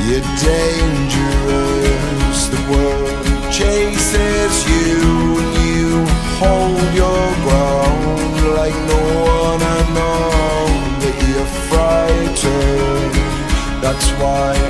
You're dangerous, the world chases you, and you hold your ground like no one I know. But you're frightened, that's why